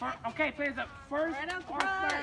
Okay, please, the first Right, Uncle or Bud.